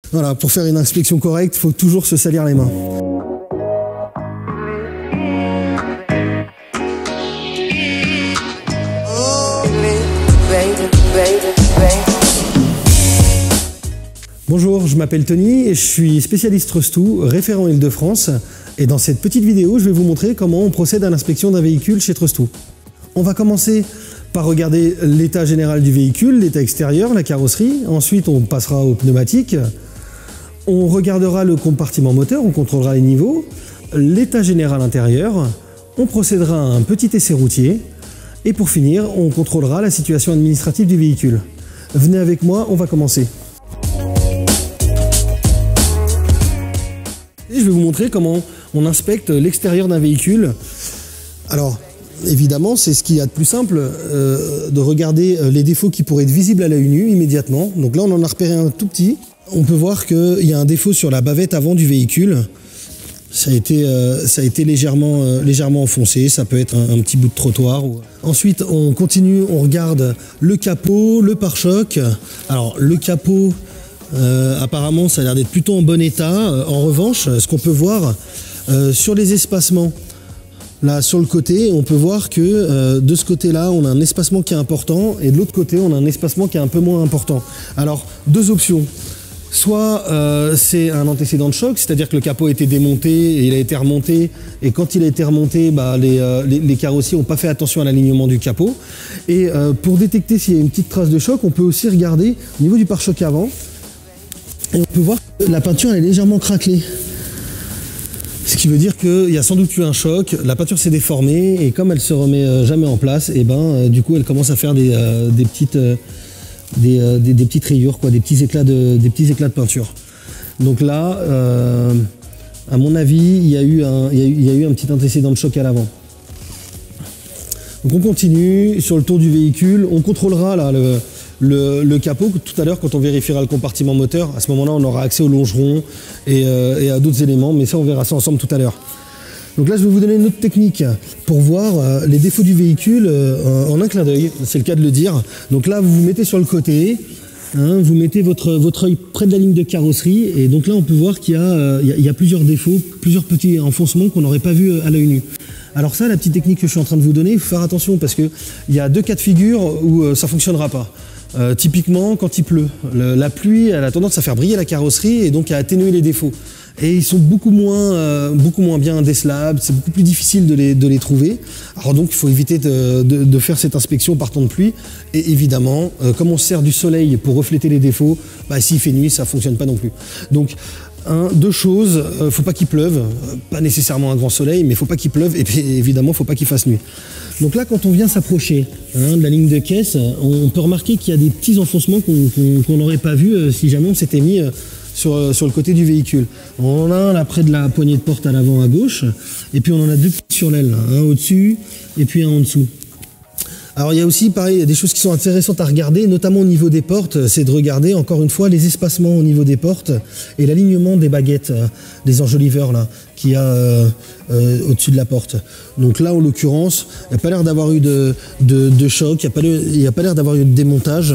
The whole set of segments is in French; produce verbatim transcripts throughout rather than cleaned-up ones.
Voilà, pour faire une inspection correcte, il faut toujours se salir les mains. Bonjour, je m'appelle Tony et je suis spécialiste Trustou, référent Île-de-France. Et dans cette petite vidéo, je vais vous montrer comment on procède à l'inspection d'un véhicule chez Trustou. On va commencer par regarder l'état général du véhicule, l'état extérieur, la carrosserie. Ensuite, on passera aux pneumatiques. On regardera le compartiment moteur, on contrôlera les niveaux, l'état général intérieur. On procédera à un petit essai routier. Et pour finir, on contrôlera la situation administrative du véhicule. Venez avec moi, on va commencer. Et je vais vous montrer comment on inspecte l'extérieur d'un véhicule. Alors, évidemment, c'est ce qu'il y a de plus simple, euh, de regarder les défauts qui pourraient être visibles à l'œil nu immédiatement. Donc là, on en a repéré un tout petit. On peut voir qu'il y a un défaut sur la bavette avant du véhicule. Ça a été, euh, ça a été légèrement, euh, légèrement enfoncé, ça peut être un, un petit bout de trottoir. Ensuite, on continue, on regarde le capot, le pare-choc. Alors, le capot... Euh, apparemment ça a l'air d'être plutôt en bon état. Euh, en revanche, ce qu'on peut voir euh, sur les espacements, là sur le côté, on peut voir que euh, de ce côté là on a un espacement qui est important et de l'autre côté on a un espacement qui est un peu moins important. Alors deux options, soit euh, c'est un antécédent de choc, c'est-à-dire que le capot a été démonté et il a été remonté, et quand il a été remonté, bah, les, euh, les, les carrossiers n'ont pas fait attention à l'alignement du capot. Et euh, pour détecter s'il y a une petite trace de choc, on peut aussi regarder au niveau du pare-choc avant. Et on peut voir que la peinture est légèrement craquelée. Ce qui veut dire qu'il y a sans doute eu un choc, la peinture s'est déformée et comme elle ne se remet jamais en place, et ben euh, du coup elle commence à faire des, euh, des, petites, euh, des, euh, des, des petites rayures, quoi, des, petits éclats de, des petits éclats de peinture. Donc là, euh, à mon avis, il y, a eu un, il, y a eu, il y a eu un petit antécédent de choc à l'avant. Donc on continue sur le tour du véhicule, on contrôlera là le... Le, le capot, tout à l'heure quand on vérifiera le compartiment moteur, à ce moment-là on aura accès au longeron et, euh, et à d'autres éléments, mais ça on verra ça ensemble tout à l'heure. Donc là je vais vous donner une autre technique pour voir euh, les défauts du véhicule euh, en un clin d'œil, c'est le cas de le dire. Donc là vous vous mettez sur le côté, hein, vous mettez votre, votre œil près de la ligne de carrosserie et donc là on peut voir qu'il y, euh, y, y a plusieurs défauts, plusieurs petits enfoncements qu'on n'aurait pas vu à l'œil nu. Alors ça, la petite technique que je suis en train de vous donner, il faut faire attention parce qu'il y a deux cas de figure où euh, ça ne fonctionnera pas. Euh, typiquement quand il pleut, le, la pluie elle a tendance à faire briller la carrosserie et donc à atténuer les défauts. Et ils sont beaucoup moins, euh, beaucoup moins bien décelables, c'est beaucoup plus difficile de les, de les trouver. Alors donc il faut éviter de, de, de faire cette inspection par temps de pluie. Et évidemment, euh, comme on se sert du soleil pour refléter les défauts, bah, s'il fait nuit ça ne fonctionne pas non plus. Donc Un, deux choses, euh, faut pas qu'il pleuve, euh, pas nécessairement un grand soleil, mais faut pas qu'il pleuve et puis évidemment faut pas qu'il fasse nuit. Donc là quand on vient s'approcher hein, de la ligne de caisse, on peut remarquer qu'il y a des petits enfoncements qu'on n'aurait pas vu euh, si jamais on s'était mis euh, sur, euh, sur le côté du véhicule. On en a un là près de la poignée de porte à l'avant à gauche, et puis on en a deux sur l'aile, un au-dessus et puis un en dessous. Alors il y a aussi, pareil, il y a des choses qui sont intéressantes à regarder, notamment au niveau des portes, c'est de regarder encore une fois les espacements au niveau des portes et l'alignement des baguettes, des enjoliveurs là, qu'il y a euh, euh, au-dessus de la porte. Donc là, en l'occurrence, il n'y a pas l'air d'avoir eu de, de, de choc, il n'y a pas l'air d'avoir eu de démontage.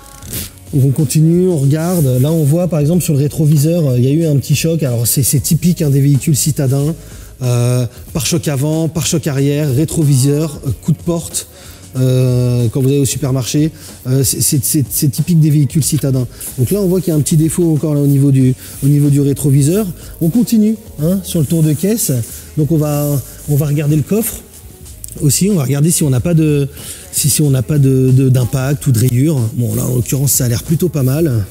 Donc on continue, on regarde. Là, on voit par exemple sur le rétroviseur, il y a eu un petit choc. Alors c'est typique hein, des véhicules citadins. Euh, pare-choc avant, pare-choc arrière, rétroviseur, coup de porte. Euh, quand vous allez au supermarché, euh, c'est typique des véhicules citadins. Donc là on voit qu'il y a un petit défaut encore là au niveau du, au niveau du rétroviseur. On continue hein, sur le tour de caisse. Donc on va, on va regarder le coffre aussi, on va regarder si on n'a pas de si, si on n'a pas de, de, d'impact ou de rayures. Bon là en l'occurrence ça a l'air plutôt pas mal.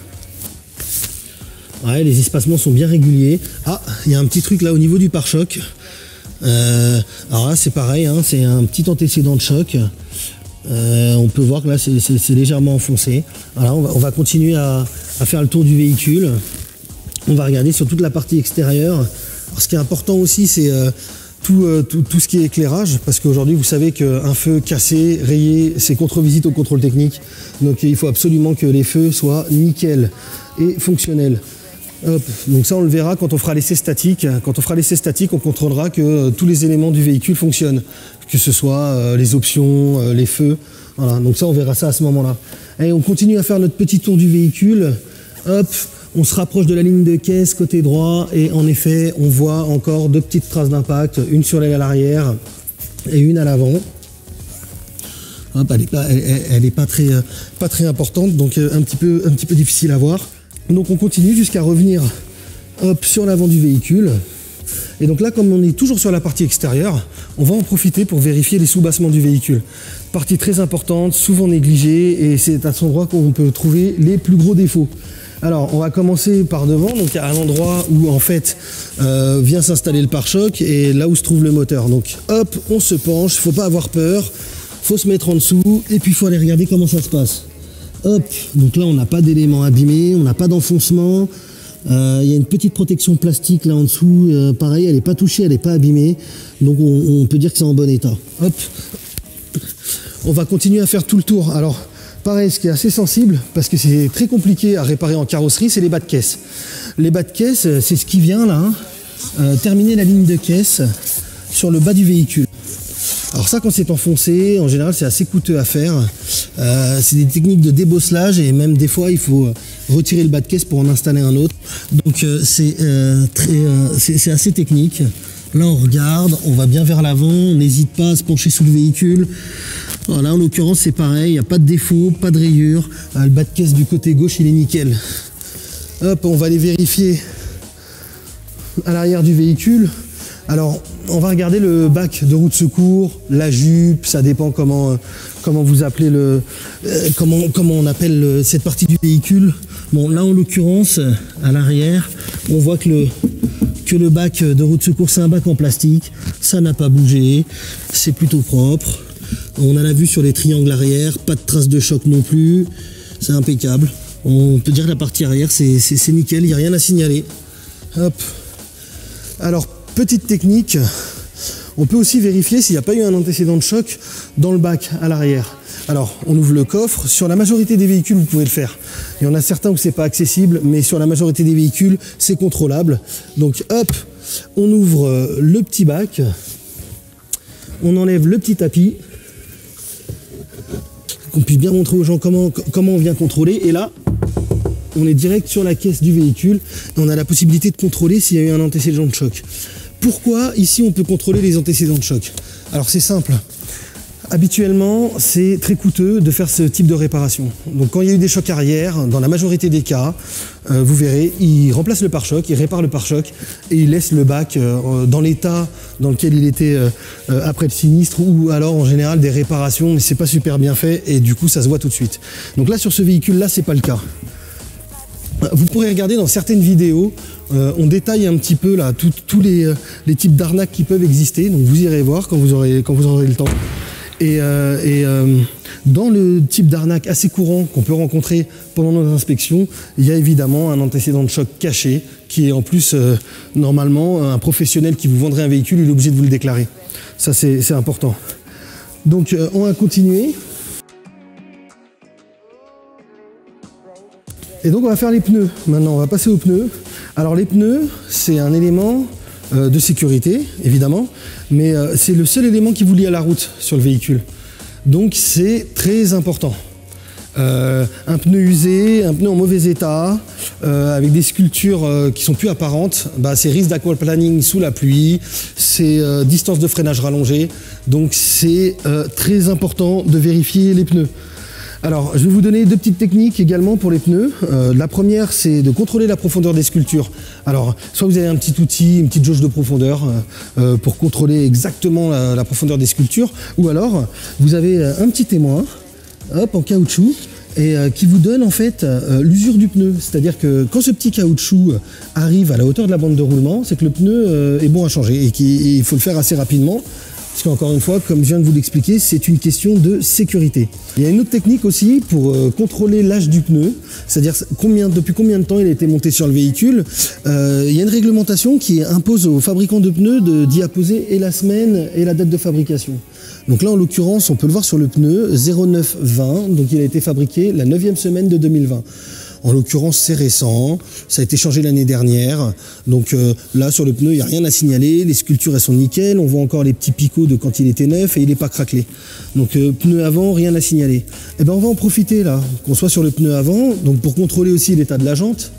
Ouais, les espacements sont bien réguliers. Ah, il y a un petit truc là au niveau du pare-choc. Euh, alors là c'est pareil, hein, c'est un petit antécédent de choc. Euh, on peut voir que là c'est légèrement enfoncé. Alors on va, on va continuer à, à faire le tour du véhicule. On va regarder sur toute la partie extérieure. Alors, ce qui est important aussi c'est euh, tout, euh, tout, tout ce qui est éclairage, parce qu'aujourd'hui vous savez qu'un feu cassé, rayé, c'est contre-visite au contrôle technique. Donc il faut absolument que les feux soient nickel et fonctionnels. Hop. Donc ça on le verra quand on fera l'essai statique. Quand on fera l'essai statique, on contrôlera que euh, tous les éléments du véhicule fonctionnent, que ce soit euh, les options, euh, les feux. Voilà. Donc ça on verra ça à ce moment-là. Et on continue à faire notre petit tour du véhicule. Hop, On se rapproche de la ligne de caisse côté droit et en effet, on voit encore deux petites traces d'impact, une sur l'aile à l'arrière et une à l'avant. Hop, elle n'est pas, elle, elle est pas, très, pas très importante, donc un petit peu, un petit peu difficile à voir. Donc on continue jusqu'à revenir hop, sur l'avant du véhicule. Et donc là, comme on est toujours sur la partie extérieure, on va en profiter pour vérifier les soubassements du véhicule. Partie très importante, souvent négligée, et c'est à cet endroit qu'on peut trouver les plus gros défauts. Alors, on va commencer par devant, donc à l'endroit où en fait euh, vient s'installer le pare-choc et là où se trouve le moteur. Donc hop, on se penche, il ne faut pas avoir peur, il faut se mettre en dessous et puis il faut aller regarder comment ça se passe. Hop, donc là on n'a pas d'éléments abîmés, on n'a pas d'enfoncement. Il euh, y a une petite protection plastique là en dessous, euh, pareil, elle n'est pas touchée, elle n'est pas abîmée, donc on, on peut dire que c'est en bon état. Hop, on va continuer à faire tout le tour. Alors, pareil, ce qui est assez sensible, parce que c'est très compliqué à réparer en carrosserie, c'est les bas de caisse. Les bas de caisse, c'est ce qui vient là, hein, euh, terminer la ligne de caisse sur le bas du véhicule. Alors ça, quand c'est enfoncé, en général, c'est assez coûteux à faire. Euh, c'est des techniques de débosselage et même des fois, il faut retirer le bas de caisse pour en installer un autre. Donc euh, c'est euh, euh, assez technique. Là, on regarde, on va bien vers l'avant, on n'hésite pas à se pencher sous le véhicule. Voilà, en l'occurrence, c'est pareil, il n'y a pas de défaut, pas de rayure. Euh, le bas de caisse du côté gauche, il est nickel. Hop, on va aller vérifier à l'arrière du véhicule. Alors, on va regarder le bac de roue de secours, la jupe, ça dépend comment, euh, comment vous appelez le, euh, comment, comment on appelle le, cette partie du véhicule. Bon, là en l'occurrence, à l'arrière, on voit que le, que le bac de roue de secours, c'est un bac en plastique, ça n'a pas bougé, c'est plutôt propre. On a la vue sur les triangles arrière, pas de traces de choc non plus, c'est impeccable. On peut dire que la partie arrière, c'est nickel, il n'y a rien à signaler. Hop. Alors, petite technique, on peut aussi vérifier s'il n'y a pas eu un antécédent de choc dans le bac à l'arrière. Alors, on ouvre le coffre. Sur la majorité des véhicules, vous pouvez le faire. Il y en a certains où c'est pas accessible, mais sur la majorité des véhicules, c'est contrôlable. Donc, hop, on ouvre le petit bac, on enlève le petit tapis, qu'on puisse bien montrer aux gens comment, comment on vient contrôler. Et là, on est direct sur la caisse du véhicule et on a la possibilité de contrôler s'il y a eu un antécédent de choc. Pourquoi ici on peut contrôler les antécédents de choc? Alors c'est simple. Habituellement, c'est très coûteux de faire ce type de réparation. Donc quand il y a eu des chocs arrière, dans la majorité des cas, euh, vous verrez, il remplace le pare-choc, il répare le pare-choc et il laisse le bac euh, dans l'état dans lequel il était euh, euh, après le sinistre, ou alors en général des réparations, mais c'est pas super bien fait et du coup ça se voit tout de suite. Donc là sur ce véhicule-là, c'est pas le cas. Vous pourrez regarder dans certaines vidéos, euh, on détaille un petit peu là tous les, euh, les types d'arnaques qui peuvent exister, donc vous irez voir quand vous aurez, quand vous aurez le temps. Et, euh, et euh, dans le type d'arnaque assez courant qu'on peut rencontrer pendant nos inspections, il y a évidemment un antécédent de choc caché qui est en plus, euh, normalement, un professionnel qui vous vendrait un véhicule, il est obligé de vous le déclarer. Ça, c'est important. Donc, euh, on va continuer. Et donc, on va faire les pneus. Maintenant, on va passer aux pneus. Alors, les pneus, c'est un élément Euh, de sécurité, évidemment, mais euh, c'est le seul élément qui vous lie à la route sur le véhicule. Donc c'est très important. Euh, un pneu usé, un pneu en mauvais état, euh, avec des sculptures euh, qui sont plus apparentes, bah, c'est risque d'aquaplaning sous la pluie, c'est euh, distance de freinage rallongée, donc c'est euh, très important de vérifier les pneus. Alors, je vais vous donner deux petites techniques également pour les pneus. Euh, la première, c'est de contrôler la profondeur des sculptures. Alors, soit vous avez un petit outil, une petite jauge de profondeur euh, euh, pour contrôler exactement la, la profondeur des sculptures, ou alors vous avez un petit témoin, hop, en caoutchouc, et euh, qui vous donne en fait euh, l'usure du pneu. C'est-à-dire que quand ce petit caoutchouc arrive à la hauteur de la bande de roulement, c'est que le pneu euh, est bon à changer et qu'il faut le faire assez rapidement. Parce qu'encore une fois, comme je viens de vous l'expliquer, c'est une question de sécurité. Il y a une autre technique aussi pour euh, contrôler l'âge du pneu, c'est-à-dire combien, depuis combien de temps il a été monté sur le véhicule. Euh, il y a une réglementation qui impose aux fabricants de pneus d'y apposer et la semaine et la date de fabrication. Donc là, en l'occurrence, on peut le voir sur le pneu zéro neuf vingt, donc il a été fabriqué la neuvième semaine de deux mille vingt. En l'occurrence, c'est récent, ça a été changé l'année dernière. Donc euh, là, sur le pneu, il n'y a rien à signaler. Les sculptures, elles sont nickel. On voit encore les petits picots de quand il était neuf et il n'est pas craquelé. Donc euh, pneu avant, rien à signaler. Eh ben, on va en profiter là, qu'on soit sur le pneu avant, donc pour contrôler aussi l'état de la jante.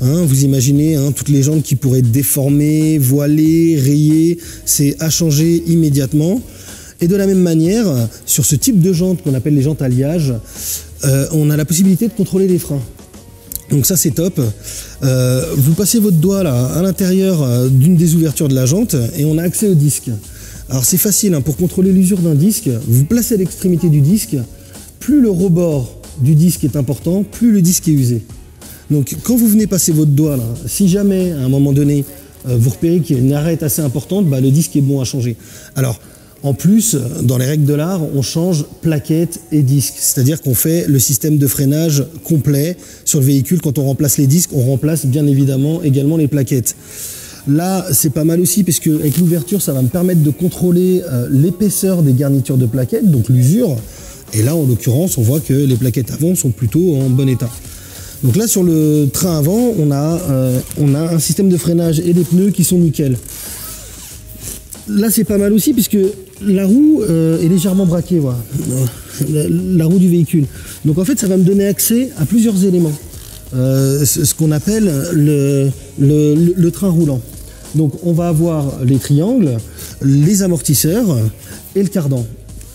Hein, vous imaginez hein, toutes les jantes qui pourraient être déformées, voilées, rayées, c'est à changer immédiatement. Et de la même manière, sur ce type de jantes qu'on appelle les jantes alliage, euh, on a la possibilité de contrôler les freins. Donc ça c'est top. Euh, vous passez votre doigt là à l'intérieur d'une des ouvertures de la jante et on a accès au disque. Alors c'est facile, hein, pour contrôler l'usure d'un disque, vous placez à l'extrémité du disque, plus le rebord du disque est important, plus le disque est usé. Donc quand vous venez passer votre doigt là, si jamais à un moment donné euh, vous repérez qu'il y a une arête assez importante, bah, le disque est bon à changer. Alors en plus, dans les règles de l'art, on change plaquettes et disques. C'est-à-dire qu'on fait le système de freinage complet sur le véhicule. Quand on remplace les disques, on remplace bien évidemment également les plaquettes. Là, c'est pas mal aussi, parce qu'avec l'ouverture, ça va me permettre de contrôler euh, l'épaisseur des garnitures de plaquettes, donc l'usure. Et là, en l'occurrence, on voit que les plaquettes avant sont plutôt en bon état. Donc là, sur le train avant, on a, euh, on a un système de freinage et des pneus qui sont nickel. Là, c'est pas mal aussi, puisque la roue euh, est légèrement braquée, voilà. la, la roue du véhicule. Donc en fait, ça va me donner accès à plusieurs éléments. Euh, ce ce qu'on appelle le, le, le, le train roulant. Donc on va avoir les triangles, les amortisseurs et le cardan.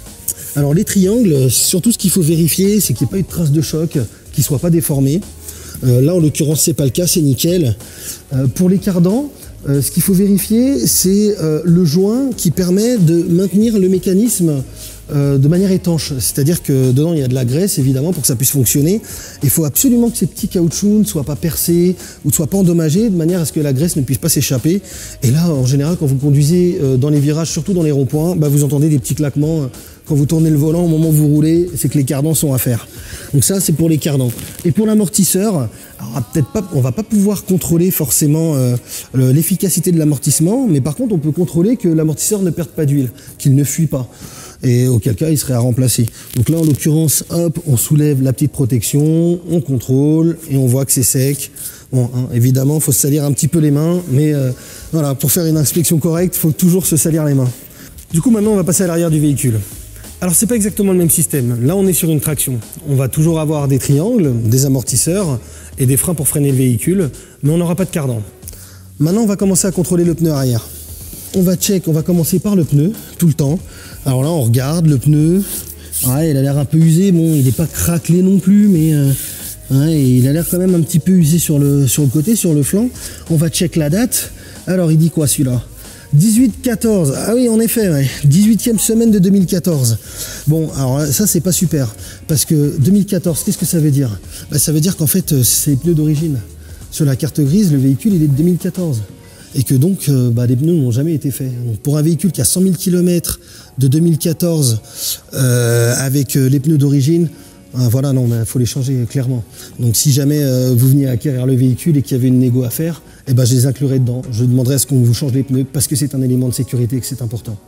Alors les triangles, surtout ce qu'il faut vérifier, c'est qu'il n'y ait pas eu de trace de choc, qu'ils ne soient pas déformés. Euh, là, en l'occurrence, c'est pas le cas, c'est nickel. Euh, pour les cardans, Euh, ce qu'il faut vérifier, c'est euh, le joint qui permet de maintenir le mécanisme euh, de manière étanche. C'est-à-dire que dedans, il y a de la graisse, évidemment, pour que ça puisse fonctionner. Il faut absolument que ces petits caoutchoucs ne soient pas percés ou ne soient pas endommagés, de manière à ce que la graisse ne puisse pas s'échapper. Et là, en général, quand vous conduisez euh, dans les virages, surtout dans les ronds-points, bah, vous entendez des petits claquements. Euh, quand vous tournez le volant, au moment où vous roulez, c'est que les cardans sont à faire. Donc ça, c'est pour les cardans. Et pour l'amortisseur, peut-être pas, on va pas pouvoir contrôler forcément euh, l'efficacité de l'amortissement, mais par contre, on peut contrôler que l'amortisseur ne perde pas d'huile, qu'il ne fuit pas. Et auquel cas, il serait à remplacer. Donc là, en l'occurrence, hop, on soulève la petite protection, on contrôle, et on voit que c'est sec. Bon, hein, évidemment, il faut se salir un petit peu les mains, mais euh, voilà, pour faire une inspection correcte, il faut toujours se salir les mains. Du coup, maintenant, on va passer à l'arrière du véhicule. Alors, c'est pas exactement le même système. Là, on est sur une traction. On va toujours avoir des triangles, des amortisseurs et des freins pour freiner le véhicule, mais on n'aura pas de cardan. Maintenant, on va commencer à contrôler le pneu arrière. On va check, on va commencer par le pneu, tout le temps. Alors là, on regarde le pneu. Ouais, il a l'air un peu usé. Bon, il n'est pas craquelé non plus, mais euh, ouais, il a l'air quand même un petit peu usé sur le, sur le côté, sur le flanc. On va check la date. Alors, il dit quoi celui-là ? dix-huit quatorze, ah oui en effet, ouais. dix-huitième semaine de deux mille quatorze. Bon, alors ça c'est pas super, parce que deux mille quatorze, qu'est-ce que ça veut dire? Bah, ça veut dire qu'en fait c'est les pneus d'origine. Sur la carte grise, le véhicule il est de deux mille quatorze. Et que donc euh, bah, les pneus n'ont jamais été faits. Donc, pour un véhicule qui a cent mille kilomètres de deux mille quatorze euh, avec euh, les pneus d'origine, euh, voilà, non, il faut les changer clairement. Donc si jamais euh, vous veniez acquérir le véhicule et qu'il y avait une négo à faire, eh ben, je les inclurai dedans. Je demanderai à ce qu'on vous change les pneus parce que c'est un élément de sécurité et que c'est important.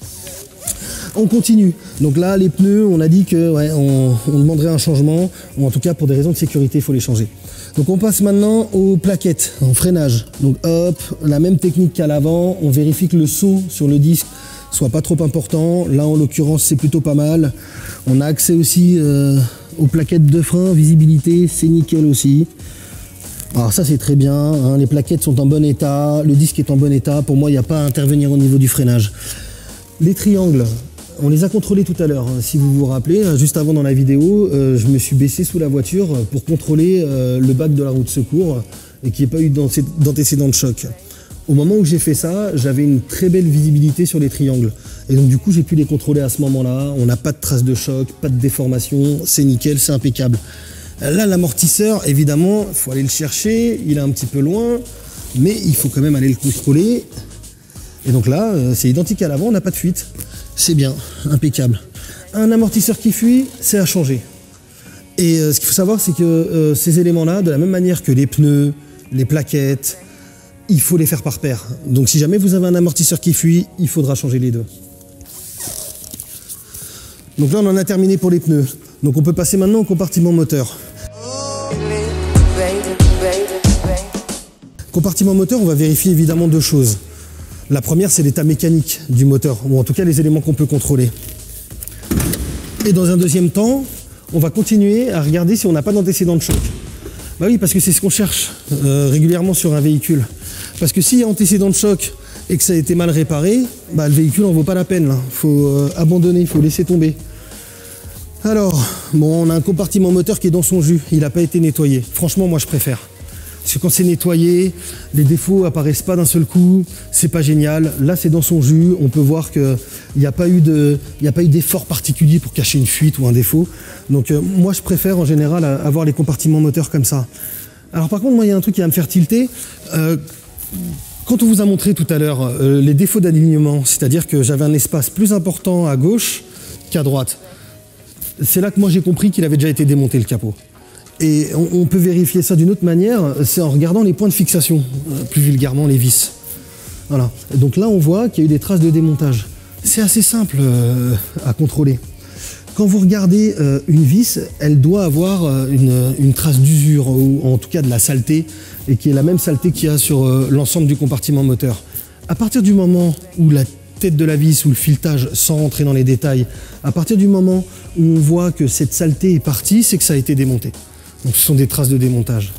On continue. Donc là, les pneus, on a dit que ouais, on, on demanderait un changement, ou en tout cas pour des raisons de sécurité, il faut les changer. Donc on passe maintenant aux plaquettes, en freinage. Donc hop, la même technique qu'à l'avant, on vérifie que le saut sur le disque soit pas trop important. Là, en l'occurrence, c'est plutôt pas mal. On a accès aussi euh, aux plaquettes de frein, visibilité, c'est nickel aussi. Alors ça c'est très bien, hein, les plaquettes sont en bon état, le disque est en bon état, pour moi il n'y a pas à intervenir au niveau du freinage. Les triangles, on les a contrôlés tout à l'heure, hein, si vous vous rappelez, juste avant dans la vidéo, euh, je me suis baissé sous la voiture pour contrôler euh, le bac de la roue de secours et qu'il n'y ait pas eu d'antécédent de choc. Au moment où j'ai fait ça, j'avais une très belle visibilité sur les triangles. Et donc du coup j'ai pu les contrôler à ce moment-là, on n'a pas de traces de choc, pas de déformation, c'est nickel, c'est impeccable. Là, l'amortisseur, évidemment, il faut aller le chercher, il est un petit peu loin, mais il faut quand même aller le contrôler. Et donc là, c'est identique à l'avant, on n'a pas de fuite. C'est bien, impeccable. Un amortisseur qui fuit, c'est à changer. Et euh, ce qu'il faut savoir, c'est que euh, ces éléments-là, de la même manière que les pneus, les plaquettes, il faut les faire par paire. Donc si jamais vous avez un amortisseur qui fuit, il faudra changer les deux. Donc là, on en a terminé pour les pneus. Donc on peut passer maintenant au compartiment moteur. Compartiment moteur, on va vérifier évidemment deux choses. La première, c'est l'état mécanique du moteur, ou en tout cas les éléments qu'on peut contrôler. Et dans un deuxième temps, on va continuer à regarder si on n'a pas d'antécédent de choc. Bah oui, parce que c'est ce qu'on cherche euh, régulièrement sur un véhicule. Parce que s'il y a antécédent de choc et que ça a été mal réparé, bah, le véhicule n'en vaut pas la peine. Il faut euh, abandonner, il faut laisser tomber. Alors, bon, on a un compartiment moteur qui est dans son jus. Il n'a pas été nettoyé. Franchement, moi, je préfère. Parce que quand c'est nettoyé, les défauts apparaissent pas d'un seul coup. C'est pas génial. Là, c'est dans son jus. On peut voir qu'il n'y a pas eu de, il n'y a pas eu d'effort particulier pour cacher une fuite ou un défaut. Donc, euh, moi, je préfère en général avoir les compartiments moteurs comme ça. Alors, par contre, moi, il y a un truc qui va me faire tilter. Euh, Quand on vous a montré tout à l'heure euh, les défauts d'alignement, c'est-à-dire que j'avais un espace plus important à gauche qu'à droite, c'est là que moi j'ai compris qu'il avait déjà été démonté le capot. Et on, on peut vérifier ça d'une autre manière, c'est en regardant les points de fixation, euh, plus vulgairement les vis. Voilà. Donc là on voit qu'il y a eu des traces de démontage. C'est assez simple euh, à contrôler. Quand vous regardez euh, une vis, elle doit avoir euh, une, une trace d'usure, ou en tout cas de la saleté, et qui est la même saleté qu'il y a sur euh, l'ensemble du compartiment moteur. À partir du moment où la tête de la vis ou le filetage, sans rentrer dans les détails, à partir du moment où on voit que cette saleté est partie, c'est que ça a été démonté. Donc ce sont des traces de démontage.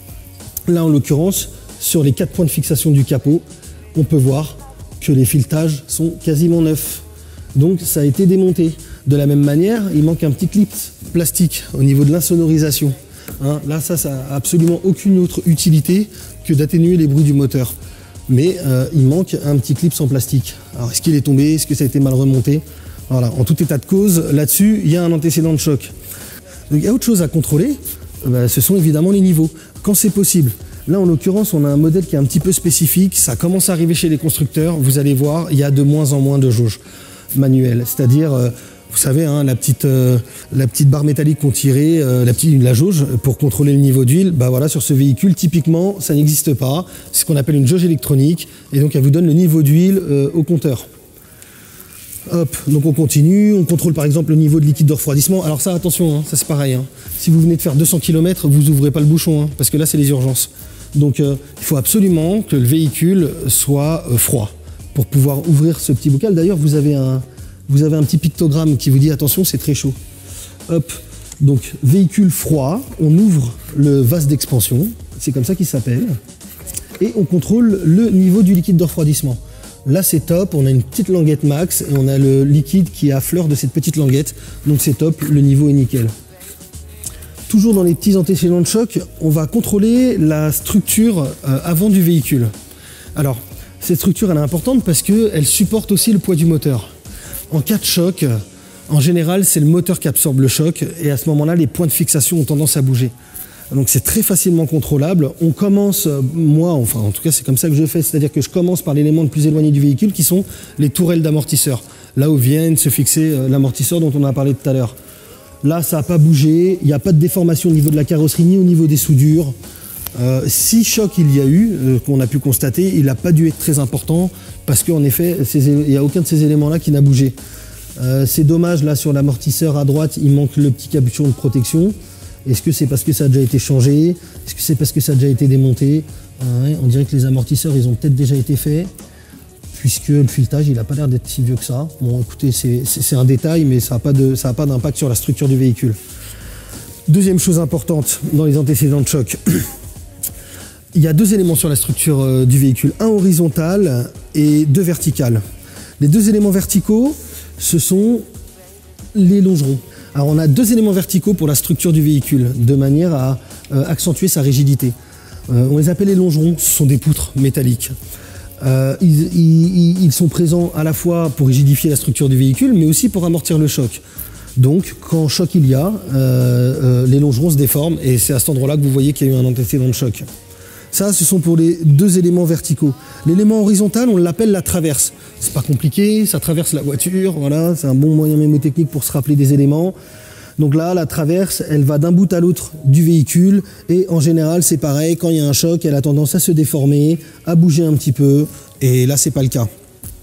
Là en l'occurrence, sur les quatre points de fixation du capot, on peut voir que les filetages sont quasiment neufs. Donc ça a été démonté. De la même manière, il manque un petit clip plastique au niveau de l'insonorisation. Hein, là, ça, ça n'a absolument aucune autre utilité que d'atténuer les bruits du moteur. Mais euh, il manque un petit clip en plastique. Alors, est-ce qu'il est tombé? Est-ce que ça a été mal remonté? Voilà. En tout état de cause, là-dessus, il y a un antécédent de choc. Donc, il y a autre chose à contrôler, ben, ce sont évidemment les niveaux, quand c'est possible. Là, en l'occurrence, on a un modèle qui est un petit peu spécifique. Ça commence à arriver chez les constructeurs. Vous allez voir, il y a de moins en moins de jauges manuelles. C'est-à-dire... Euh, Vous savez, hein, la, petite, euh, la petite barre métallique qu'on tirait, euh, la, petite, la jauge pour contrôler le niveau d'huile, bah voilà, sur ce véhicule, typiquement, ça n'existe pas. C'est ce qu'on appelle une jauge électronique, et donc elle vous donne le niveau d'huile euh, au compteur. Hop, donc on continue, on contrôle par exemple le niveau de liquide de refroidissement. Alors ça, attention, hein, ça c'est pareil. Hein. Si vous venez de faire deux cents kilomètres, vous n'ouvrez pas le bouchon, hein, parce que là c'est les urgences. Donc euh, il faut absolument que le véhicule soit euh, froid pour pouvoir ouvrir ce petit bocal. D'ailleurs, vous avez un... Vous avez un petit pictogramme qui vous dit attention, c'est très chaud. Hop, donc véhicule froid, on ouvre le vase d'expansion, c'est comme ça qu'il s'appelle, et on contrôle le niveau du liquide de refroidissement. Là c'est top, on a une petite languette max et on a le liquide qui est à fleur de cette petite languette, donc c'est top, le niveau est nickel. Toujours dans les petits antécédents de choc, on va contrôler la structure euh, avant du véhicule. Alors, cette structure elle est importante parce qu'elle supporte aussi le poids du moteur. En cas de choc, en général, c'est le moteur qui absorbe le choc et à ce moment-là, les points de fixation ont tendance à bouger. Donc c'est très facilement contrôlable. On commence, moi, enfin en tout cas c'est comme ça que je fais, c'est-à-dire que je commence par l'élément le plus éloigné du véhicule qui sont les tourelles d'amortisseur. Là où viennent se fixer l'amortisseur dont on a parlé tout à l'heure. Là, ça n'a pas bougé, il n'y a pas de déformation au niveau de la carrosserie ni au niveau des soudures. Euh, si choc il y a eu, euh, qu'on a pu constater, il n'a pas dû être très important parce qu'en effet, il n'y a aucun de ces éléments-là qui n'a bougé. Euh, c'est dommage, là sur l'amortisseur à droite, il manque le petit capuchon de protection. Est-ce que c'est parce que ça a déjà été changé? Est-ce que c'est parce que ça a déjà été démonté? euh, ouais, On dirait que les amortisseurs, ils ont peut-être déjà été faits, puisque le filetage, il n'a pas l'air d'être si vieux que ça. Bon, écoutez, c'est un détail, mais ça n'a pas de, ça n'a pas d'impact sur la structure du véhicule. Deuxième chose importante dans les antécédents de choc. Il y a deux éléments sur la structure euh, du véhicule, un horizontal et deux verticales. Les deux éléments verticaux, ce sont les longerons. Alors on a deux éléments verticaux pour la structure du véhicule, de manière à euh, accentuer sa rigidité. Euh, on les appelle les longerons, ce sont des poutres métalliques. Euh, ils, ils, ils sont présents à la fois pour rigidifier la structure du véhicule, mais aussi pour amortir le choc. Donc, quand choc il y a, euh, euh, les longerons se déforment, et c'est à cet endroit-là que vous voyez qu'il y a eu un antécédent de choc. Ça, ce sont pour les deux éléments verticaux. L'élément horizontal, on l'appelle la traverse. C'est pas compliqué, ça traverse la voiture, voilà, c'est un bon moyen mémotechnique pour se rappeler des éléments. Donc là, la traverse, elle va d'un bout à l'autre du véhicule, et en général, c'est pareil, quand il y a un choc, elle a tendance à se déformer, à bouger un petit peu, et là, c'est pas le cas.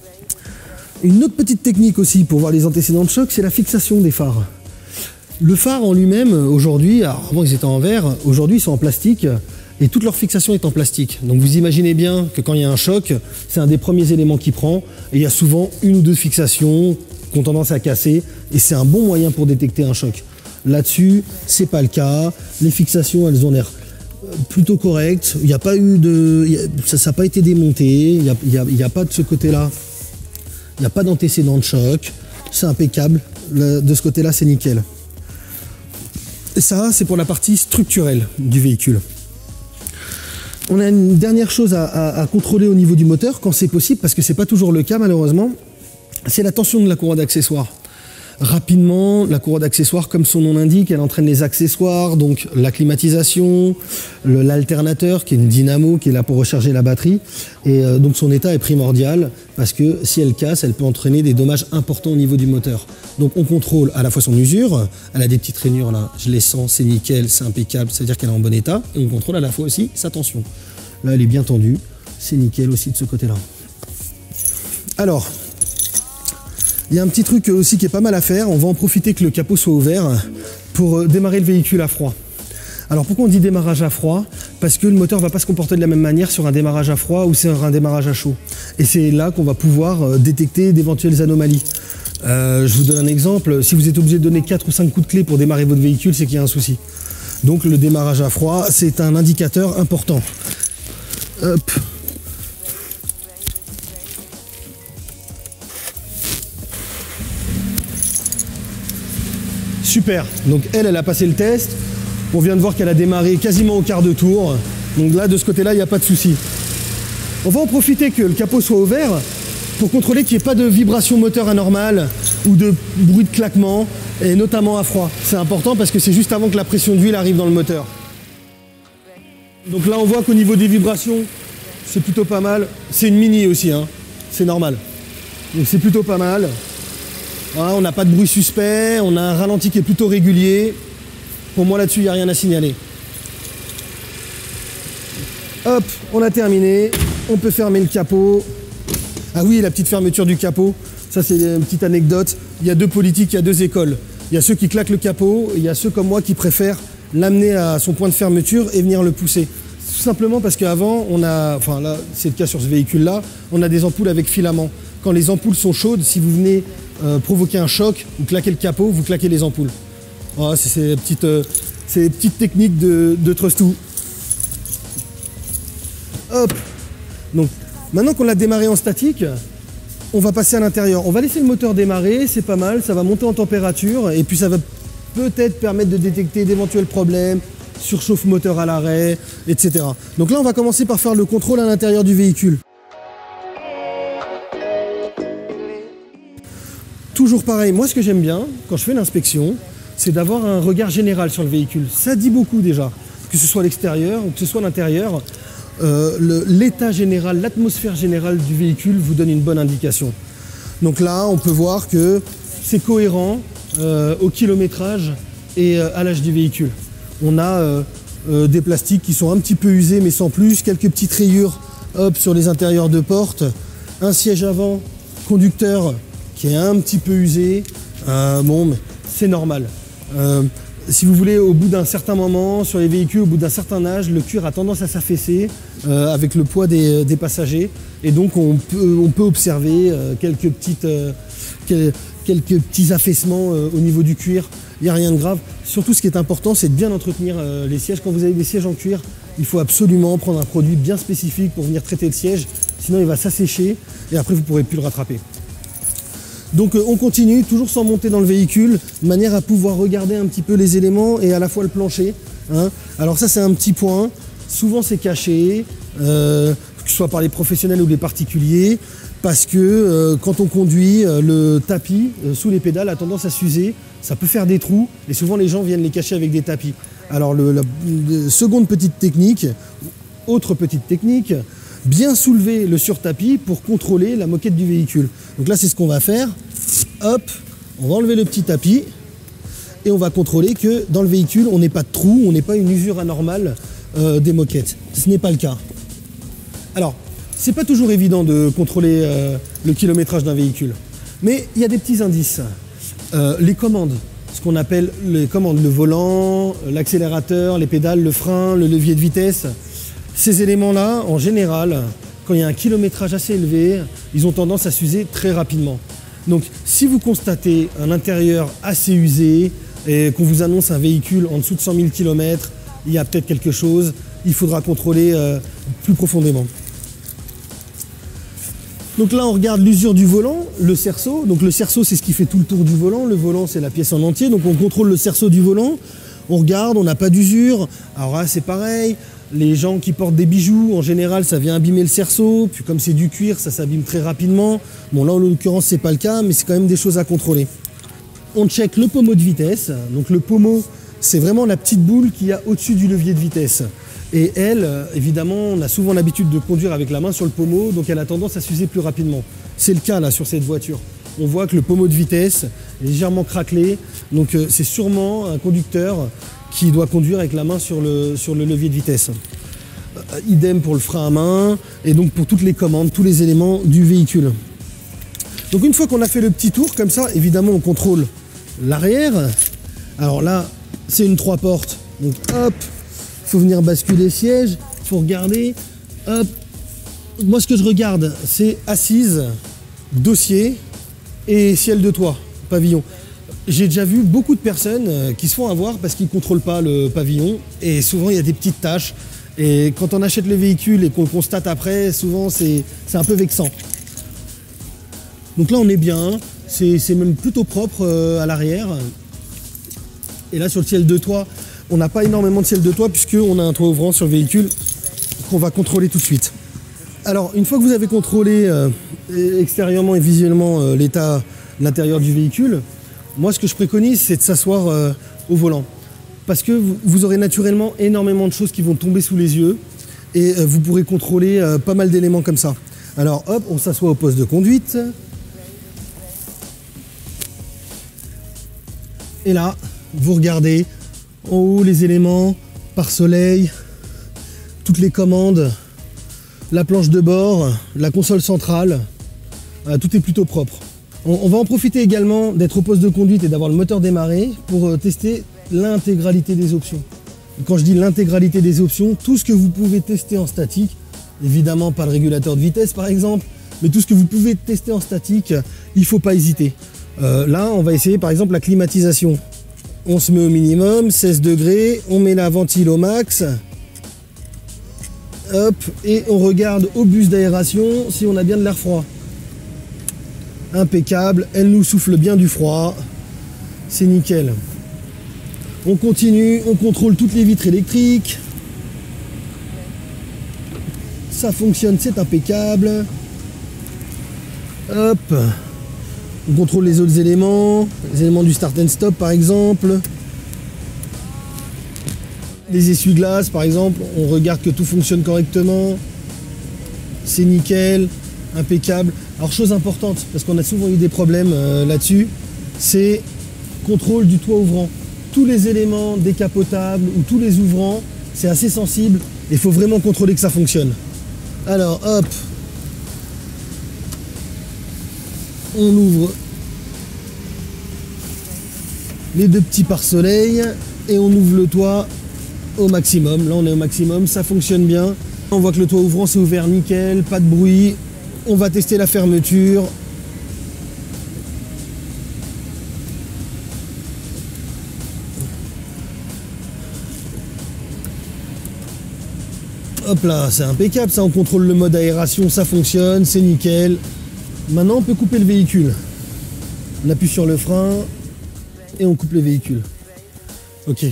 Une autre petite technique aussi pour voir les antécédents de choc, c'est la fixation des phares. Le phare en lui-même, aujourd'hui, avant ils étaient en verre, aujourd'hui ils sont en plastique, et toute leur fixation est en plastique. Donc vous imaginez bien que quand il y a un choc, c'est un des premiers éléments qui prend, et il y a souvent une ou deux fixations qui ont tendance à casser, et c'est un bon moyen pour détecter un choc. Là-dessus, c'est pas le cas, les fixations elles ont l'air plutôt correct. Il n'y a pas eu de, y a, ça n'a pas été démonté. Il n'y a, y a, y a pas de ce côté-là. Il n'y a pas d'antécédent de choc. C'est impeccable. Le, de ce côté-là, c'est nickel. Et ça, c'est pour la partie structurelle du véhicule. On a une dernière chose à, à, à contrôler au niveau du moteur, quand c'est possible, parce que c'est pas toujours le cas malheureusement, c'est la tension de la courroie d'accessoires. Rapidement, la courroie d'accessoires, comme son nom l'indique, elle entraîne les accessoires, donc la climatisation, l'alternateur qui est une dynamo qui est là pour recharger la batterie. Et euh, donc son état est primordial parce que si elle casse, elle peut entraîner des dommages importants au niveau du moteur. Donc on contrôle à la fois son usure, elle a des petites rainures là, je les sens, c'est nickel, c'est impeccable, ça veut dire qu'elle est en bon état. Et on contrôle à la fois aussi sa tension. Là elle est bien tendue, c'est nickel aussi de ce côté-là. Alors, il y a un petit truc aussi qui est pas mal à faire, on va en profiter que le capot soit ouvert pour démarrer le véhicule à froid. Alors pourquoi on dit démarrage à froid? Parce que le moteur ne va pas se comporter de la même manière sur un démarrage à froid ou sur un démarrage à chaud. Et c'est là qu'on va pouvoir détecter d'éventuelles anomalies. Euh, je vous donne un exemple, si vous êtes obligé de donner quatre ou cinq coups de clé pour démarrer votre véhicule, c'est qu'il y a un souci. Donc le démarrage à froid, c'est un indicateur important. Hop. Super, donc elle, elle a passé le test. On vient de voir qu'elle a démarré quasiment au quart de tour. Donc là, de ce côté-là, il n'y a pas de souci. On va en profiter que le capot soit ouvert pour contrôler qu'il n'y ait pas de vibration moteur anormale ou de bruit de claquement, et notamment à froid. C'est important parce que c'est juste avant que la pression d'huile arrive dans le moteur. Donc là, on voit qu'au niveau des vibrations, c'est plutôt pas mal. C'est une mini aussi, hein. C'est normal. Donc c'est plutôt pas mal. Ah, on n'a pas de bruit suspect, on a un ralenti qui est plutôt régulier. Pour moi là-dessus, il n'y a rien à signaler. Hop, on a terminé. On peut fermer le capot. Ah oui, la petite fermeture du capot. Ça, c'est une petite anecdote. Il y a deux politiques, il y a deux écoles. Il y a ceux qui claquent le capot, et il y a ceux comme moi qui préfèrent l'amener à son point de fermeture et venir le pousser. Tout simplement parce qu'avant, on a, enfin là, c'est le cas sur ce véhicule-là, on a des ampoules avec filament. Quand les ampoules sont chaudes, si vous venez euh, provoquer un choc, vous claquez le capot, vous claquez les ampoules. Oh, c'est ces petites, euh, ces petites techniques de, de Trustou. Hop. Donc, maintenant qu'on l'a démarré en statique, on va passer à l'intérieur. On va laisser le moteur démarrer, c'est pas mal, ça va monter en température et puis ça va peut-être permettre de détecter d'éventuels problèmes, surchauffe moteur à l'arrêt, et cetera. Donc là, on va commencer par faire le contrôle à l'intérieur du véhicule. Toujours pareil, moi ce que j'aime bien quand je fais l'inspection, c'est d'avoir un regard général sur le véhicule. Ça dit beaucoup déjà, que ce soit l'extérieur ou que ce soit l'intérieur. Euh, l'état général, l'atmosphère générale du véhicule vous donne une bonne indication. Donc là, on peut voir que c'est cohérent euh, au kilométrage et euh, à l'âge du véhicule. On a euh, euh, des plastiques qui sont un petit peu usés mais sans plus, quelques petites rayures hop, sur les intérieurs de porte, un siège avant conducteur qui est un petit peu usé, euh, bon, mais c'est normal. Euh, si vous voulez, au bout d'un certain moment, sur les véhicules, au bout d'un certain âge, le cuir a tendance à s'affaisser euh, avec le poids des, des passagers. Et donc, on peut, on peut observer euh, quelques, petites, euh, quel, quelques petits affaissements euh, au niveau du cuir. Il n'y a rien de grave. Surtout, ce qui est important, c'est de bien entretenir euh, les sièges. Quand vous avez des sièges en cuir, il faut absolument prendre un produit bien spécifique pour venir traiter le siège. Sinon, il va s'assécher et après, vous ne pourrez plus le rattraper. Donc on continue, toujours sans monter dans le véhicule, de manière à pouvoir regarder un petit peu les éléments et à la fois le plancher. Hein. Alors ça c'est un petit point, souvent c'est caché, euh, que ce soit par les professionnels ou les particuliers, parce que euh, quand on conduit, euh, le tapis euh, sous les pédales a tendance à s'user, ça peut faire des trous et souvent les gens viennent les cacher avec des tapis. Alors le, la, la seconde petite technique, autre petite technique, bien soulever le surtapis pour contrôler la moquette du véhicule. Donc là, c'est ce qu'on va faire. Hop, on va enlever le petit tapis et on va contrôler que dans le véhicule, on n'ait pas de trou, on n'ait pas une usure anormale euh, des moquettes. Ce n'est pas le cas. Alors, c'est pas toujours évident de contrôler euh, le kilométrage d'un véhicule, mais il y a des petits indices. Euh, les commandes, ce qu'on appelle les commandes, le volant, l'accélérateur, les pédales, le frein, le levier de vitesse. Ces éléments-là, en général, quand il y a un kilométrage assez élevé, ils ont tendance à s'user très rapidement. Donc, si vous constatez un intérieur assez usé et qu'on vous annonce un véhicule en dessous de cent mille kilomètres, il y a peut-être quelque chose, il faudra contrôler euh, plus profondément. Donc là, on regarde l'usure du volant, le cerceau. Donc le cerceau, c'est ce qui fait tout le tour du volant. Le volant, c'est la pièce en entier. Donc on contrôle le cerceau du volant. On regarde, on n'a pas d'usure. Alors là, c'est pareil. Les gens qui portent des bijoux, en général, ça vient abîmer le cerceau. Puis comme c'est du cuir, ça s'abîme très rapidement. Bon, là, en l'occurrence, c'est pas le cas, mais c'est quand même des choses à contrôler. On check le pommeau de vitesse. Donc le pommeau, c'est vraiment la petite boule qu'il y a au-dessus du levier de vitesse. Et elle, évidemment, on a souvent l'habitude de conduire avec la main sur le pommeau, donc elle a tendance à s'user plus rapidement. C'est le cas là sur cette voiture. On voit que le pommeau de vitesse est légèrement craquelé, donc euh, c'est sûrement un conducteur qui doit conduire avec la main sur le, sur le levier de vitesse. Euh, idem pour le frein à main, et donc pour toutes les commandes, tous les éléments du véhicule. Donc une fois qu'on a fait le petit tour, comme ça, évidemment, on contrôle l'arrière. Alors là, c'est une trois portes, donc hop, il faut venir basculer siège, il faut regarder, hop. Moi ce que je regarde, c'est assise, dossier et ciel de toit, pavillon. J'ai déjà vu beaucoup de personnes qui se font avoir parce qu'ils ne contrôlent pas le pavillon et souvent il y a des petites taches. Et quand on achète le véhicule et qu'on le constate après, souvent c'est un peu vexant. Donc là on est bien, c'est même plutôt propre à l'arrière. Et là sur le ciel de toit, on n'a pas énormément de ciel de toit puisqu'on a un toit ouvrant sur le véhicule qu'on va contrôler tout de suite. Alors, une fois que vous avez contrôlé euh, extérieurement et visuellement euh, l'état, l'intérieur du véhicule, moi ce que je préconise c'est de s'asseoir euh, au volant. Parce que vous, vous aurez naturellement énormément de choses qui vont tomber sous les yeux et euh, vous pourrez contrôler euh, pas mal d'éléments comme ça. Alors hop, on s'assoit au poste de conduite. Et là, vous regardez en haut les éléments, pare-soleil, toutes les commandes, la planche de bord, la console centrale, euh, tout est plutôt propre. On, on va en profiter également d'être au poste de conduite et d'avoir le moteur démarré pour euh, tester l'intégralité des options. Et quand je dis l'intégralité des options, tout ce que vous pouvez tester en statique, évidemment pas le régulateur de vitesse par exemple, mais tout ce que vous pouvez tester en statique, il ne faut pas hésiter. Euh, là, on va essayer par exemple la climatisation. On se met au minimum, seize degrés, on met la ventile au max. Hop, et on regarde au bus d'aération si on a bien de l'air froid. Impeccable, elle nous souffle bien du froid. C'est nickel. On continue, on contrôle toutes les vitres électriques. Ça fonctionne, c'est impeccable. Hop. On contrôle les autres éléments, les éléments du start and stop par exemple. Les essuie-glaces par exemple, on regarde que tout fonctionne correctement. C'est nickel, impeccable. Alors chose importante, parce qu'on a souvent eu des problèmes euh, là-dessus, c'est contrôle du toit ouvrant. Tous les éléments décapotables ou tous les ouvrants, c'est assez sensible et il faut vraiment contrôler que ça fonctionne. Alors hop, on ouvre les deux petits pare-soleil et on ouvre le toit au maximum. Là on est au maximum, ça fonctionne bien. On voit que le toit ouvrant s'est ouvert nickel, pas de bruit. On va tester la fermeture. Hop là, c'est impeccable, ça on contrôle le mode aération, ça fonctionne, c'est nickel. Maintenant on peut couper le véhicule. On appuie sur le frein et on coupe le véhicule. Ok.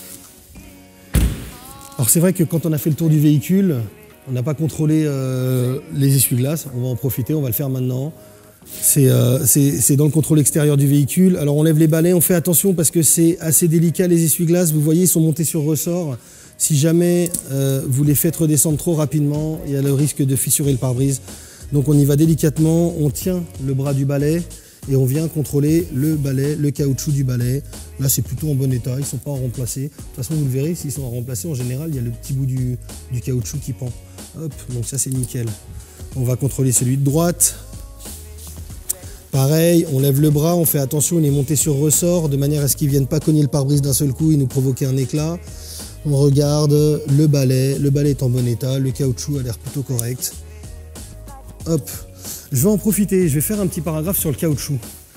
Alors c'est vrai que quand on a fait le tour du véhicule, on n'a pas contrôlé euh, les essuie-glaces, on va en profiter, on va le faire maintenant. C'est euh, dans le contrôle extérieur du véhicule. Alors on lève les balais, on fait attention parce que c'est assez délicat les essuie-glaces, vous voyez ils sont montés sur ressort. Si jamais euh, vous les faites redescendre trop rapidement, il y a le risque de fissurer le pare-brise. Donc on y va délicatement, on tient le bras du balai et on vient contrôler le balai, le caoutchouc du balai. Là c'est plutôt en bon état, ils ne sont pas remplacés. De toute façon vous le verrez, s'ils sont remplacés en général, il y a le petit bout du, du caoutchouc qui pend. Hop, donc ça c'est nickel. On va contrôler celui de droite. Pareil, on lève le bras, on fait attention, il est monté sur ressort de manière à ce qu'il ne vienne pas cogner le pare-brise d'un seul coup et nous provoquer un éclat. On regarde le balai, le balai est en bon état, le caoutchouc a l'air plutôt correct. Hop, je vais en profiter, je vais faire un petit paragraphe sur le caoutchouc.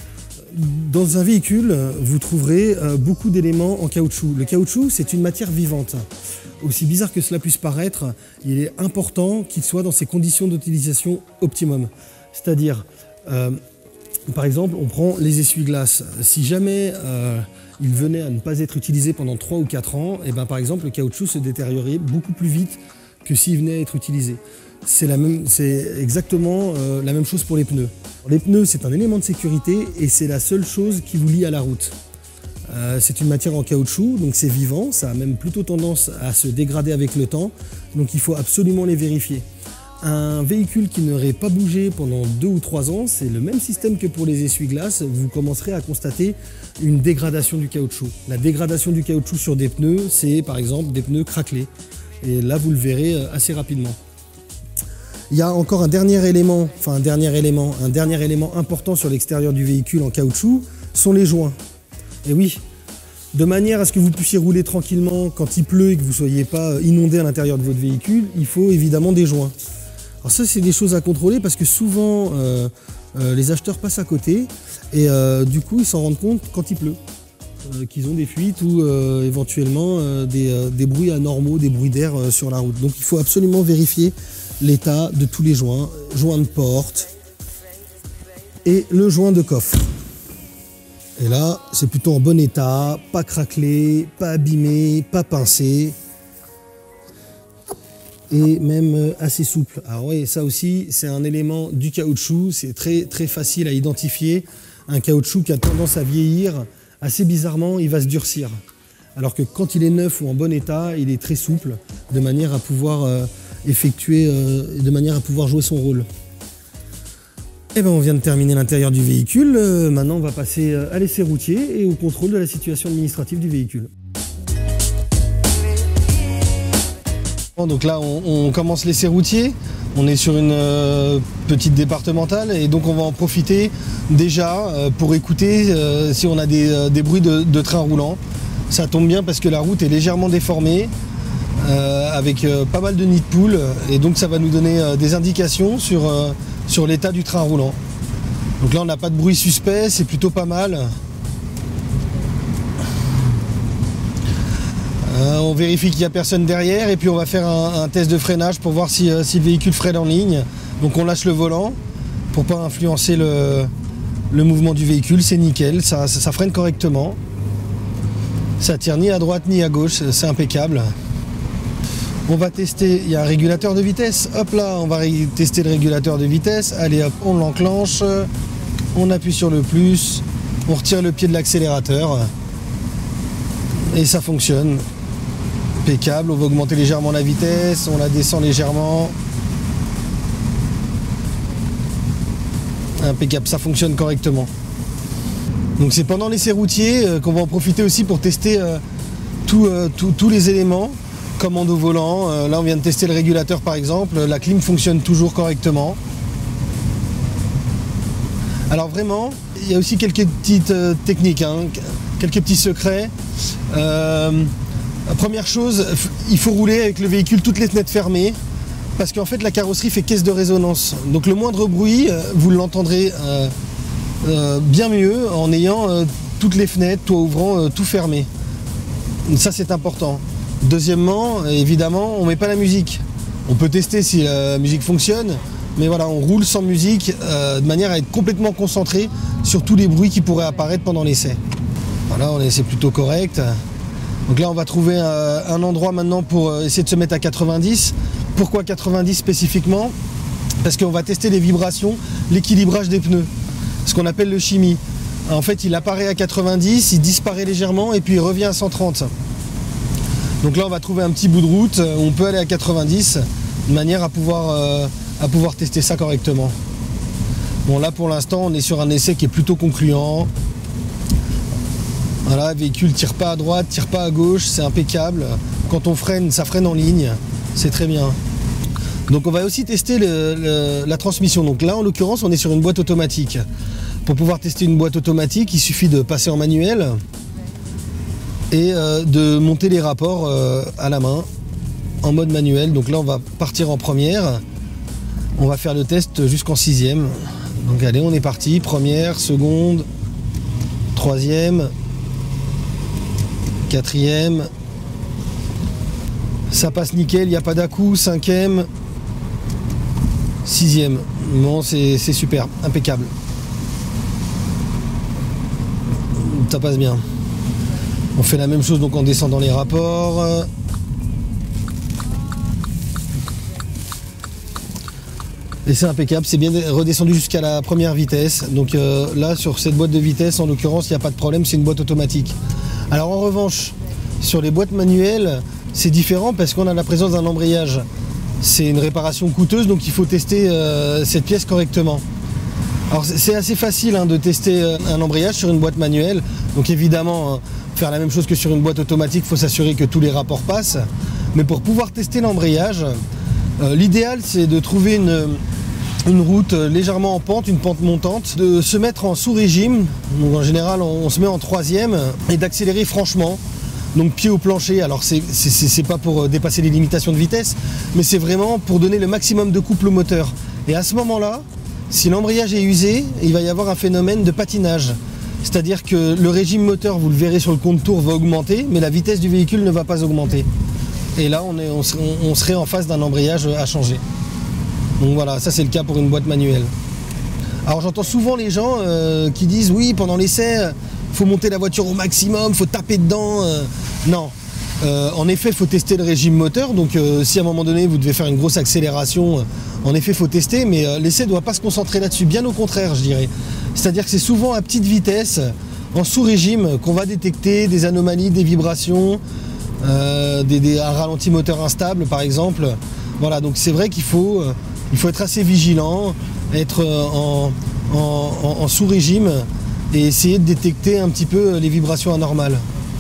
dans un véhicule, vous trouverez beaucoup d'éléments en caoutchouc. Le caoutchouc, c'est une matière vivante. Aussi bizarre que cela puisse paraître, il est important qu'il soit dans ses conditions d'utilisation optimum. C'est-à-dire, euh, par exemple, on prend les essuie-glaces. Si jamais euh, il venait à ne pas être utilisé pendant trois ou quatre ans, et ben, par exemple, le caoutchouc se détériorerait beaucoup plus vite que s'il venait à être utilisé. C'est exactement euh, la même chose pour les pneus. Les pneus, c'est un élément de sécurité et c'est la seule chose qui vous lie à la route. Euh, c'est une matière en caoutchouc, donc c'est vivant, ça a même plutôt tendance à se dégrader avec le temps, donc il faut absolument les vérifier. Un véhicule qui n'aurait pas bougé pendant deux ou trois ans, c'est le même système que pour les essuie-glaces, vous commencerez à constater une dégradation du caoutchouc. La dégradation du caoutchouc sur des pneus, c'est par exemple des pneus craquelés. Et là, vous le verrez assez rapidement. Il y a encore un dernier élément, enfin un dernier élément, un dernier élément important sur l'extérieur du véhicule en caoutchouc, sont les joints. Et oui, de manière à ce que vous puissiez rouler tranquillement quand il pleut et que vous ne soyez pas inondé à l'intérieur de votre véhicule, il faut évidemment des joints. Alors ça, c'est des choses à contrôler parce que souvent, euh, euh, les acheteurs passent à côté et euh, du coup, ils s'en rendent compte quand il pleut. Euh, qu'ils ont des fuites ou euh, éventuellement euh, des, euh, des bruits anormaux, des bruits d'air euh, sur la route. Donc il faut absolument vérifier l'état de tous les joints, joint de porte et le joint de coffre. Et là, c'est plutôt en bon état, pas craquelé, pas abîmé, pas pincé et même assez souple. Alors oui, ça aussi, c'est un élément du caoutchouc, c'est très, très facile à identifier. Un caoutchouc qui a tendance à vieillir, assez bizarrement, il va se durcir. Alors que quand il est neuf ou en bon état, il est très souple, de manière à pouvoir euh, effectuer, euh, de manière à pouvoir jouer son rôle. Et ben on vient de terminer l'intérieur du véhicule. Euh, maintenant, on va passer à l'essai routier et au contrôle de la situation administrative du véhicule. Donc là, on, on commence l'essai routier. On est sur une euh, petite départementale et donc on va en profiter déjà euh, pour écouter euh, si on a des, euh, des bruits de, de train roulant. Ça tombe bien parce que la route est légèrement déformée euh, avec euh, pas mal de nids de poules et donc ça va nous donner euh, des indications sur, euh, sur l'état du train roulant. Donc là on n'a pas de bruit suspect, c'est plutôt pas mal. Euh, on vérifie qu'il n'y a personne derrière et puis on va faire un, un test de freinage pour voir si, euh, si le véhicule freine en ligne. Donc on lâche le volant pour ne pas influencer le, le mouvement du véhicule, c'est nickel, ça, ça, ça freine correctement. Ça tire ni à droite ni à gauche, c'est impeccable. On va tester, il y a un régulateur de vitesse, hop là, on va tester le régulateur de vitesse. Allez hop, on l'enclenche, on appuie sur le plus, on retire le pied de l'accélérateur et ça fonctionne. Impeccable, on va augmenter légèrement la vitesse, on la descend légèrement. Impeccable, ça fonctionne correctement. Donc c'est pendant l'essai routier euh, qu'on va en profiter aussi pour tester euh, tous euh, les éléments, commande au volant. Euh, là on vient de tester le régulateur par exemple, la clim fonctionne toujours correctement. Alors vraiment, il y a aussi quelques petites euh, techniques, hein, quelques petits secrets. Euh, première chose, il faut rouler avec le véhicule toutes les fenêtres fermées parce qu'en fait la carrosserie fait caisse de résonance. Donc le moindre bruit, vous l'entendrez euh, euh, bien mieux en ayant euh, toutes les fenêtres, toit ouvrant, euh, tout fermé. Ça c'est important. Deuxièmement, évidemment, on ne met pas la musique. On peut tester si la musique fonctionne, mais voilà, on roule sans musique euh, de manière à être complètement concentré sur tous les bruits qui pourraient apparaître pendant l'essai. Voilà, c'est plutôt correct. Donc là, on va trouver un, un endroit maintenant pour essayer de se mettre à quatre-vingt-dix. Pourquoi quatre-vingt-dix spécifiquement? Parce qu'on va tester les vibrations, l'équilibrage des pneus, ce qu'on appelle le chimie. En fait, il apparaît à quatre-vingt-dix, il disparaît légèrement et puis il revient à cent trente. Donc là, on va trouver un petit bout de route où on peut aller à quatre-vingt-dix, de manière à pouvoir, euh, à pouvoir tester ça correctement. Bon, là, pour l'instant, on est sur un essai qui est plutôt concluant. Voilà, le véhicule tire pas à droite, tire pas à gauche, c'est impeccable. Quand on freine, ça freine en ligne, c'est très bien. Donc on va aussi tester le, le, la transmission. Donc là, en l'occurrence, on est sur une boîte automatique. Pour pouvoir tester une boîte automatique, il suffit de passer en manuel et euh, de monter les rapports euh, à la main en mode manuel. Donc là, on va partir en première. On va faire le test jusqu'en sixième. Donc allez, on est parti. Première, seconde, troisième, quatrième, ça passe nickel, il n'y a pas d'à-coup, cinquième, sixième. Bon, c'est super, impeccable. Ça passe bien. On fait la même chose donc en descendant les rapports. Et c'est impeccable, c'est bien redescendu jusqu'à la première vitesse. Donc euh, là, sur cette boîte de vitesse, en l'occurrence, il n'y a pas de problème, c'est une boîte automatique. Alors en revanche, sur les boîtes manuelles, c'est différent parce qu'on a la présence d'un embrayage. C'est une réparation coûteuse, donc il faut tester euh, cette pièce correctement. Alors c'est assez facile hein, de tester un embrayage sur une boîte manuelle. Donc évidemment, hein, faire la même chose que sur une boîte automatique, il faut s'assurer que tous les rapports passent. Mais pour pouvoir tester l'embrayage, euh, l'idéal c'est de trouver une, une route légèrement en pente, une pente montante, de se mettre en sous-régime. Donc en général, on, on se met en troisième et d'accélérer franchement. Donc pied au plancher, alors c'est pas pour dépasser les limitations de vitesse, mais c'est vraiment pour donner le maximum de couple au moteur. Et à ce moment-là, si l'embrayage est usé, il va y avoir un phénomène de patinage. C'est-à-dire que le régime moteur, vous le verrez sur le compte tour, va augmenter, mais la vitesse du véhicule ne va pas augmenter. Et là, on, est, on, serait, on serait en face d'un embrayage à changer. Donc voilà, ça c'est le cas pour une boîte manuelle. Alors j'entends souvent les gens euh, qui disent « oui, pendant l'essai, il faut monter la voiture au maximum, il faut taper dedans. Euh, » Non. Euh, en effet, il faut tester le régime moteur. Donc euh, si à un moment donné, vous devez faire une grosse accélération, euh, en effet, il faut tester. Mais euh, l'essai ne doit pas se concentrer là-dessus. Bien au contraire, je dirais. C'est-à-dire que c'est souvent à petite vitesse, en sous-régime, qu'on va détecter des anomalies, des vibrations, euh, des, des, un ralenti moteur instable, par exemple. Voilà, donc c'est vrai qu'il faut, euh, il faut être assez vigilant, être euh, en, en, en, en sous-régime et essayer de détecter un petit peu les vibrations anormales.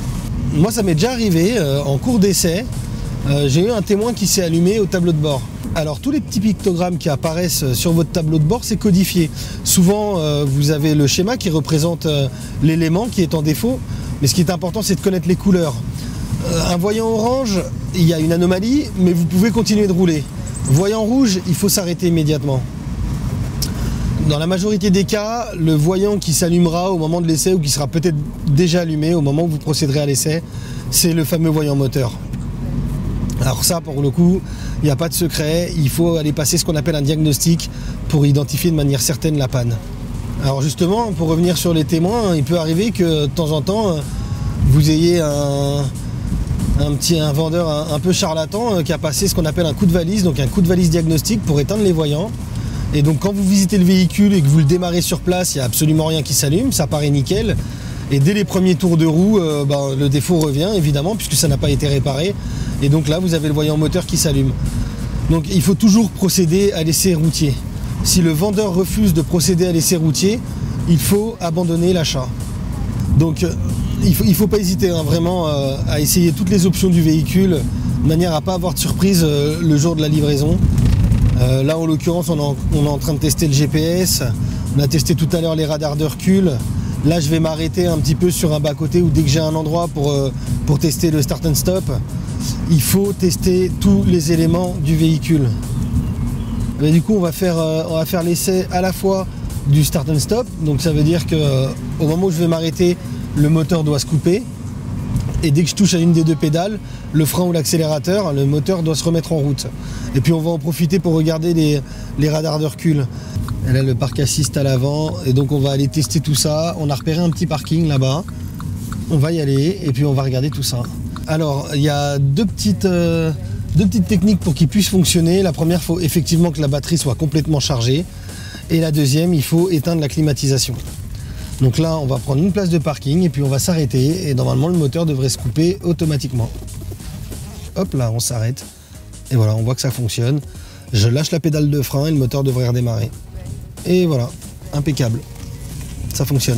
Moi, ça m'est déjà arrivé, euh, en cours d'essai, euh, j'ai eu un témoin qui s'est allumé au tableau de bord. Alors, tous les petits pictogrammes qui apparaissent sur votre tableau de bord, c'est codifié. Souvent, euh, vous avez le schéma qui représente euh, l'élément qui est en défaut, mais ce qui est important, c'est de connaître les couleurs. Euh, un voyant orange, il y a une anomalie, mais vous pouvez continuer de rouler. Voyant rouge, il faut s'arrêter immédiatement. Dans la majorité des cas, le voyant qui s'allumera au moment de l'essai ou qui sera peut-être déjà allumé au moment où vous procéderez à l'essai, c'est le fameux voyant moteur. Alors ça, pour le coup, il n'y a pas de secret, il faut aller passer ce qu'on appelle un diagnostic pour identifier de manière certaine la panne. Alors justement, pour revenir sur les témoins, il peut arriver que de temps en temps, vous ayez un, un, petit, un vendeur un, un peu charlatan qui a passé ce qu'on appelle un coup de valise, donc un coup de valise diagnostic pour éteindre les voyants. Et donc quand vous visitez le véhicule et que vous le démarrez sur place, il n'y a absolument rien qui s'allume, ça paraît nickel. Et dès les premiers tours de roue, euh, bah, le défaut revient évidemment puisque ça n'a pas été réparé. Et donc là, vous avez le voyant moteur qui s'allume. Donc il faut toujours procéder à l'essai routier. Si le vendeur refuse de procéder à l'essai routier, il faut abandonner l'achat. Donc euh, il ne faut, il faut pas hésiter hein, vraiment euh, à essayer toutes les options du véhicule de manière à ne pas avoir de surprise euh, le jour de la livraison. Euh, là en l'occurrence on, on est en train de tester le G P S, on a testé tout à l'heure les radars de recul. Là je vais m'arrêter un petit peu sur un bas-côté où dès que j'ai un endroit pour, euh, pour tester le start and stop, il faut tester tous les éléments du véhicule. Mais du coup on va faire, euh, on va faire l'essai à la fois du start and stop, donc ça veut dire que euh, au moment où je vais m'arrêter, le moteur doit se couper. Et dès que je touche à une des deux pédales, le frein ou l'accélérateur, le moteur doit se remettre en route. Et puis on va en profiter pour regarder les, les radars de recul. Et là le parc assist à l'avant, et donc on va aller tester tout ça. On a repéré un petit parking là-bas. On va y aller et puis on va regarder tout ça. Alors il y a deux petites, euh, deux petites techniques pour qu'il puisse fonctionner. La première, il faut effectivement que la batterie soit complètement chargée. Et la deuxième, il faut éteindre la climatisation. Donc là, on va prendre une place de parking et puis on va s'arrêter et normalement le moteur devrait se couper automatiquement. Hop là, on s'arrête et voilà, on voit que ça fonctionne. Je lâche la pédale de frein et le moteur devrait redémarrer. Et voilà, impeccable, ça fonctionne.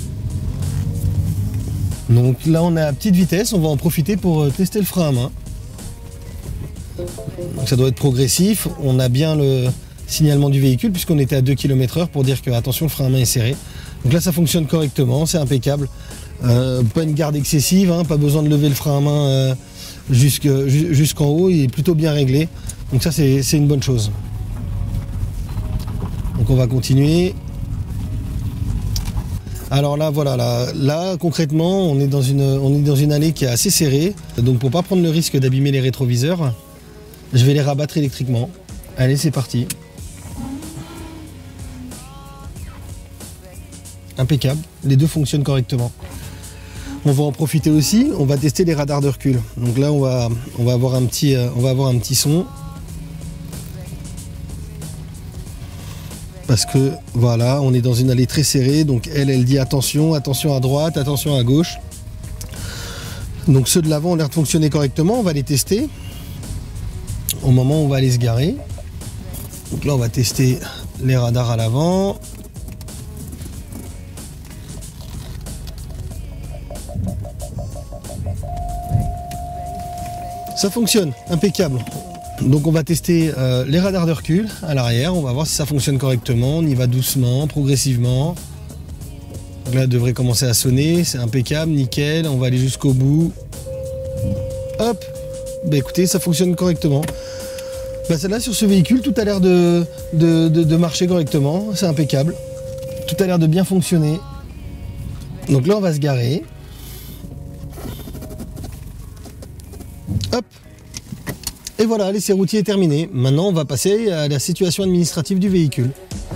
Donc là, on est à petite vitesse, on va en profiter pour tester le frein à main. Donc ça doit être progressif, on a bien le signalement du véhicule puisqu'on était à deux kilomètres heure pour dire que attention, le frein à main est serré. Donc là ça fonctionne correctement, c'est impeccable, euh, pas une garde excessive, hein, pas besoin de lever le frein à main euh, jusqu'en haut, il est plutôt bien réglé, donc ça c'est une bonne chose. Donc on va continuer. Alors là, voilà, là, là concrètement, on est, dans une, on est dans une allée qui est assez serrée. Donc pour pas prendre le risque d'abîmer les rétroviseurs, je vais les rabattre électriquement. Allez, c'est parti. Impeccable, les deux fonctionnent correctement. On va en profiter aussi, on va tester les radars de recul. Donc là, on va, on va, avoir, un petit, on va avoir un petit son. Parce que voilà, on est dans une allée très serrée, donc elle, elle dit attention, attention à droite, attention à gauche. Donc ceux de l'avant ont l'air de fonctionner correctement, on va les tester. Au moment où on va aller se garer. Donc là, on va tester les radars à l'avant. Ça fonctionne, impeccable. Donc on va tester euh, les radars de recul à l'arrière, on va voir si ça fonctionne correctement, on y va doucement, progressivement. Donc là, ça devrait commencer à sonner, c'est impeccable, nickel, on va aller jusqu'au bout. Hop, bah écoutez, ça fonctionne correctement. Bah celle-là, sur ce véhicule, tout a l'air de, de, de, de marcher correctement, c'est impeccable. Tout a l'air de bien fonctionner. Donc là, on va se garer. Hop. Et voilà, l'essai routier est terminé. Maintenant, on va passer à la situation administrative du véhicule.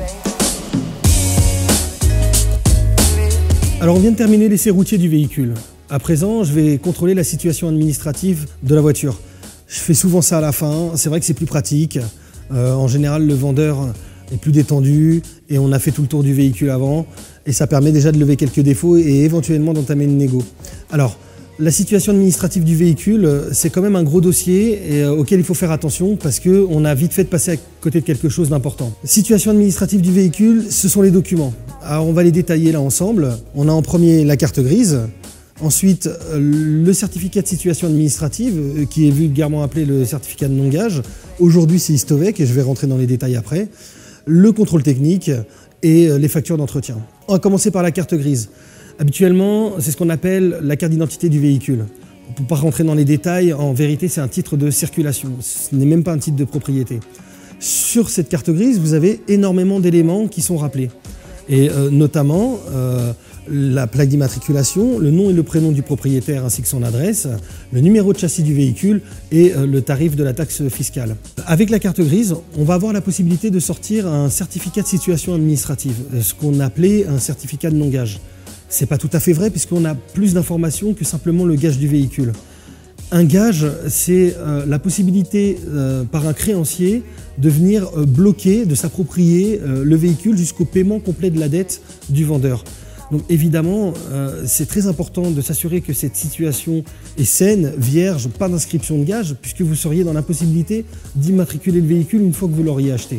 Alors, on vient de terminer l'essai routier du véhicule. À présent, je vais contrôler la situation administrative de la voiture. Je fais souvent ça à la fin. C'est vrai que c'est plus pratique. Euh, en général, le vendeur est plus détendu et on a fait tout le tour du véhicule avant. Et ça permet déjà de lever quelques défauts et éventuellement d'entamer une négo. Alors, la situation administrative du véhicule, c'est quand même un gros dossier et, euh, auquel il faut faire attention parce qu'on a vite fait de passer à côté de quelque chose d'important. Situation administrative du véhicule, ce sont les documents. Alors on va les détailler là ensemble. On a en premier la carte grise, ensuite euh, le certificat de situation administrative euh, qui est vulgairement appelé le certificat de non-gage. Aujourd'hui c'est Istovec et je vais rentrer dans les détails après. Le contrôle technique et euh, les factures d'entretien. On va commencer par la carte grise. Habituellement, c'est ce qu'on appelle la carte d'identité du véhicule. On ne peut pas rentrer dans les détails, en vérité c'est un titre de circulation, ce n'est même pas un titre de propriété. Sur cette carte grise, vous avez énormément d'éléments qui sont rappelés. Et euh, notamment euh, la plaque d'immatriculation, le nom et le prénom du propriétaire ainsi que son adresse, le numéro de châssis du véhicule et euh, le tarif de la taxe fiscale. Avec la carte grise, on va avoir la possibilité de sortir un certificat de situation administrative, ce qu'on appelait un certificat de non-gage. C'est pas tout à fait vrai puisqu'on a plus d'informations que simplement le gage du véhicule. Un gage, c'est euh, la possibilité euh, par un créancier de venir euh, bloquer, de s'approprier euh, le véhicule jusqu'au paiement complet de la dette du vendeur. Donc évidemment, euh, c'est très important de s'assurer que cette situation est saine, vierge, pas d'inscription de gage, puisque vous seriez dans l'impossibilité d'immatriculer le véhicule une fois que vous l'auriez acheté.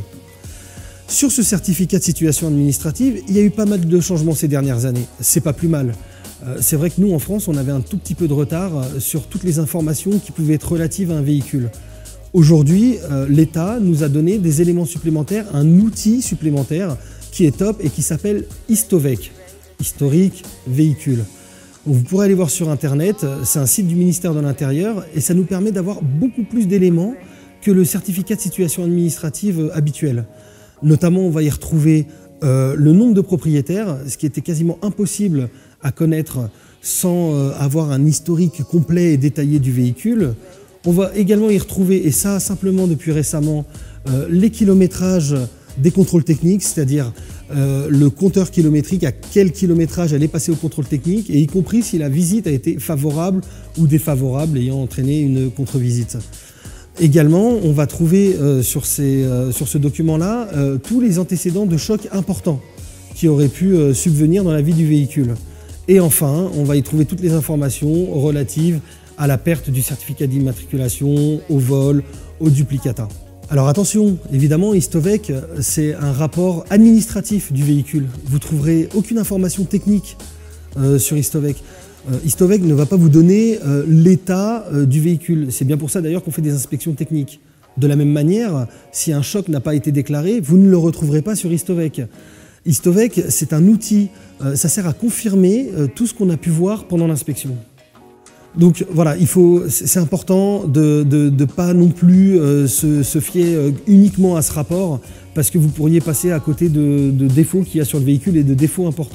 Sur ce certificat de situation administrative, il y a eu pas mal de changements ces dernières années. C'est pas plus mal. Euh, c'est vrai que nous, en France, on avait un tout petit peu de retard sur toutes les informations qui pouvaient être relatives à un véhicule. Aujourd'hui, euh, l'État nous a donné des éléments supplémentaires, un outil supplémentaire qui est top et qui s'appelle Istovec, historique véhicule. Donc, vous pourrez aller voir sur Internet, c'est un site du ministère de l'Intérieur et ça nous permet d'avoir beaucoup plus d'éléments que le certificat de situation administrative habituel. Notamment, on va y retrouver euh, le nombre de propriétaires, ce qui était quasiment impossible à connaître sans euh, avoir un historique complet et détaillé du véhicule. On va également y retrouver, et ça simplement depuis récemment, euh, les kilométrages des contrôles techniques, c'est-à-dire euh, le compteur kilométrique, à quel kilométrage elle est passée au contrôle technique, et y compris si la visite a été favorable ou défavorable, ayant entraîné une contre-visite. Également, on va trouver euh, sur, ces, euh, sur ce document-là euh, tous les antécédents de choc importants qui auraient pu euh, subvenir dans la vie du véhicule. Et enfin, on va y trouver toutes les informations relatives à la perte du certificat d'immatriculation, au vol, au duplicata. Alors attention, évidemment, Istovec, c'est un rapport administratif du véhicule. Vous ne trouverez aucune information technique euh, sur Istovec. Euh, Istovec ne va pas vous donner euh, l'état euh, du véhicule. C'est bien pour ça d'ailleurs qu'on fait des inspections techniques. De la même manière, si un choc n'a pas été déclaré, vous ne le retrouverez pas sur Istovec. Istovec, c'est un outil, euh, ça sert à confirmer euh, tout ce qu'on a pu voir pendant l'inspection. Donc voilà, il faut, c'est important de ne pas non plus euh, se, se fier euh, uniquement à ce rapport parce que vous pourriez passer à côté de, de défauts qu'il y a sur le véhicule et de défauts importants.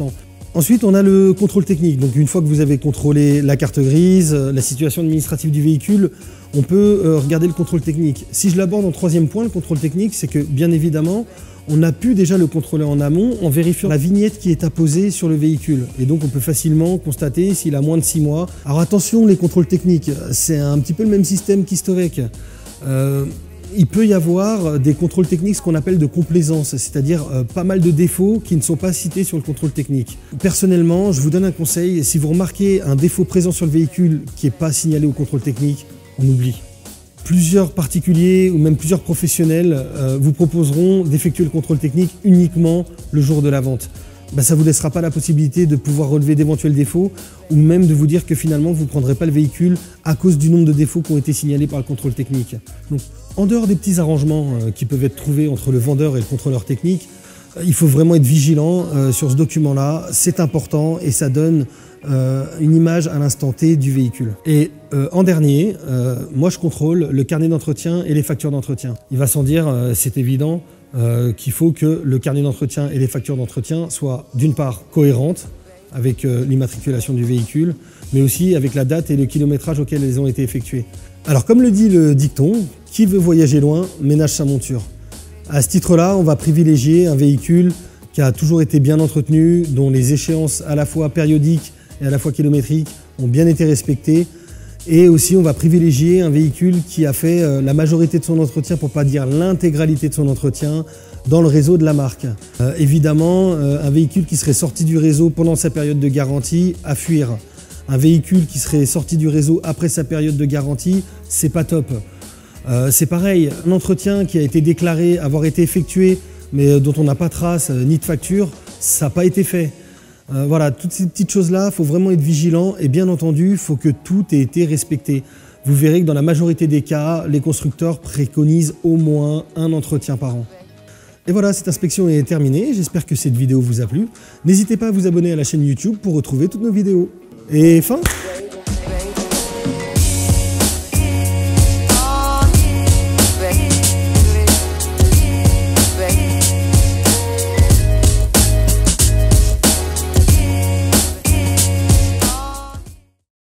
Ensuite, on a le contrôle technique. Donc une fois que vous avez contrôlé la carte grise, la situation administrative du véhicule, on peut euh, regarder le contrôle technique. Si je l'aborde en troisième point, le contrôle technique, c'est que bien évidemment, on a pu déjà le contrôler en amont en vérifiant la vignette qui est apposée sur le véhicule. Et donc on peut facilement constater s'il a moins de six mois. Alors attention, les contrôles techniques, c'est un petit peu le même système qu'Historec. Euh, il peut y avoir des contrôles techniques, ce qu'on appelle de complaisance, c'est-à-dire euh, pas mal de défauts qui ne sont pas cités sur le contrôle technique. Personnellement, je vous donne un conseil, si vous remarquez un défaut présent sur le véhicule qui n'est pas signalé au contrôle technique, on oublie. Plusieurs particuliers ou même plusieurs professionnels euh, vous proposeront d'effectuer le contrôle technique uniquement le jour de la vente. Ben, ça ne vous laissera pas la possibilité de pouvoir relever d'éventuels défauts ou même de vous dire que finalement vous ne prendrez pas le véhicule à cause du nombre de défauts qui ont été signalés par le contrôle technique. Donc, en dehors des petits arrangements euh, qui peuvent être trouvés entre le vendeur et le contrôleur technique, euh, il faut vraiment être vigilant euh, sur ce document-là. C'est important et ça donne euh, une image à l'instant T du véhicule. Et euh, en dernier, euh, moi je contrôle le carnet d'entretien et les factures d'entretien. Il va sans dire, euh, c'est évident, Euh, qu'il faut que le carnet d'entretien et les factures d'entretien soient d'une part cohérentes avec euh, l'immatriculation du véhicule, mais aussi avec la date et le kilométrage auquel elles ont été effectuées. Alors comme le dit le dicton, qui veut voyager loin ménage sa monture. À ce titre-là, on va privilégier un véhicule qui a toujours été bien entretenu, dont les échéances à la fois périodiques et à la fois kilométriques ont bien été respectées. Et aussi, on va privilégier un véhicule qui a fait la majorité de son entretien, pour ne pas dire l'intégralité de son entretien, dans le réseau de la marque. Euh, évidemment, euh, un véhicule qui serait sorti du réseau pendant sa période de garantie, à fuir. Un véhicule qui serait sorti du réseau après sa période de garantie, c'est pas top. Euh, c'est pareil, un entretien qui a été déclaré avoir été effectué, mais dont on n'a pas trace euh, ni de facture, ça n'a pas été fait. Euh, voilà, toutes ces petites choses-là, il faut vraiment être vigilant et bien entendu, il faut que tout ait été respecté. Vous verrez que dans la majorité des cas, les constructeurs préconisent au moins un entretien par an. Et voilà, cette inspection est terminée, j'espère que cette vidéo vous a plu. N'hésitez pas à vous abonner à la chaîne YouTube pour retrouver toutes nos vidéos. Et fin!